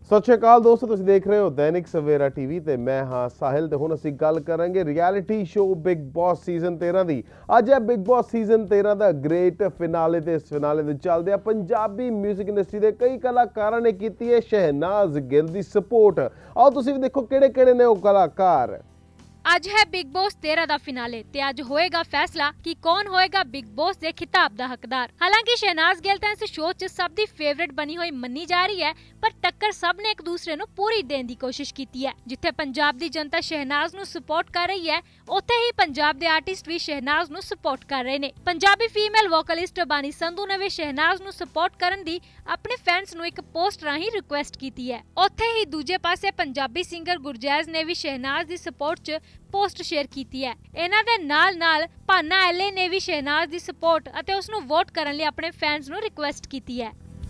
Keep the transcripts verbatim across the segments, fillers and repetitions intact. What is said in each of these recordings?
सत श्री अकाल दोस्तों, तुसीं देख रहे हो दैनिक सवेरा टीवी ते मैं हाँ साहिल। ते हुण असीं गल करांगे reality show Bigg Boss season तेरह दी। अज है बिग बॉस सीजन तेरह दा ग्रेट फिनाले ते इस फिनाले दे चलदे पंजाबी म्यूजिक इंडस्ट्री दे कई कलाकारां ने कीती है शहनाज गिल दी सपोर्ट। आओ तुसीं भी देखो किहड़े किहड़े ने ओह कलाकार। अज है बिग बॉस तेरह का फिनाले ते अज होएगा फैसला कि कौन होएगा बिग बॉस के खिताब का हकदार। हालांकि शहनाज गिल तो इस शो च सब दी फेवरेट बनी हुई मनी जा रही है, पर टक्कर सब ने एक दूसरे नु पूरी देने की कोशिश की है। जिथे पंजाब दी जनता शहनाज नु सपोर्ट कर रही है, उत्थे ही पंजाब दे आर्टिस्ट भी शहनाज नु सपोर्ट कर रहे ने। पंजाबी फीमेल वोकलिस्ट बानी संधू ने भी शहनाज नु सपोर्ट करन दी अपने फैंस नु एक पोस्ट राही रिक्वेस्ट की है। उत्थे ही दूजे पासे पंजाबी सिंगर गुरजैज ने भी शहनाज दी सपोर्ट च पोस्ट शेयर की है। इन्हां दे नाल नाल भाना एले ने भी शहनाज दी सपोर्ट अते उसनु वोट करन लई अपने फैंस नु रिक्वेस्ट की है।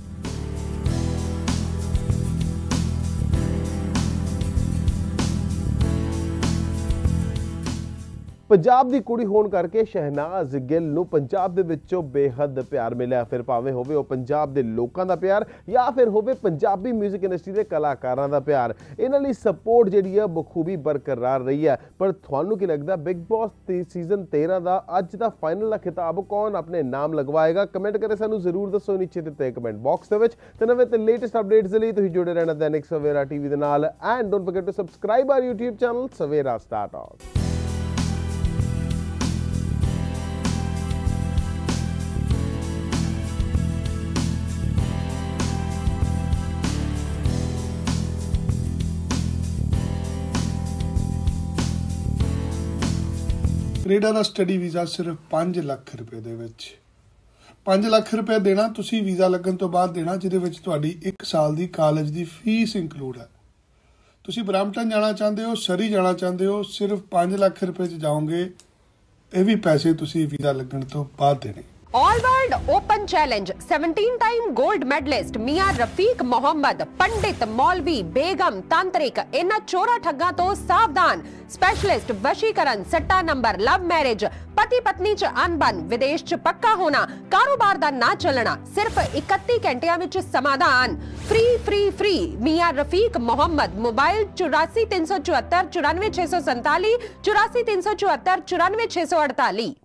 पंजाब दी कुड़ी होण करके शहनाज गिल नूं पंजाब दे विचों बेहद प्यार मिलिया। फिर भावें होवे ओह पंजाब दे लोकां दा प्यार या फिर होवे पंजाबी म्यूजिक इंडस्ट्री दे कलाकारां दा प्यार, इन्हां लई सपोर्ट जिहड़ी है बखूबी बरकरार रही है। पर तुहानूं की लगदा बिग बॉस सीजन तेरह दा अज दा फाइनल दा खिताब कौन अपने नाम लगवाएगा? कमेंट करके सानूं जरूर दस्सो नीचे दित्ते कमेंट बॉक्स दे विच। ते नवें ते लेटेस्ट अपडेट्स दे लई तुसीं जुड़े रहना दैनिक सवेरा टीवी दे नाल। And don't forget to subscribe our YouTube channel Savera star talk. Canada का स्टडी वीज़ा सिर्फ पाँच लाख रुपए दे विच पाँच लाख रुपए देना तुसी वीज़ा लगन तो बाद देना, जिहदे विच तुहाडी एक साल दी कॉलेज दी फीस इंकलूड है। तुसी ब्रैम्पटन जाना चाहते हो, सरी जाना चाहते हो, सिर्फ पाँच लाख रुपए च जाओगे। ये भी पैसे तुसी वीज़ा लगन तो बाद देने। ऑल वर्ल्ड ओपन चैलेंज सत्रह time gold medalist Mian Rafiq Mohammad, पंडित मौलवी बेगम तांत्रिक, इन्हां चोरा ठग्गां तो सावधान। स्पेशलिस्ट वशीकरण, सट्टा नंबर, लव मैरिज, पति पत्नी च अनबन, विदेश च पक्का होना, कारोबार दा ना चलना, सिर्फ इकतीस घंटियां विच समाधान। Free free free Mian Rafiq Mohammad. Mobile चौरासी तीन सौ चौहत्तर चौरानवे छे सौ संताली, चौरासी तीन सौ चौहत्तर चौरानवे छे सौ अड़ताली।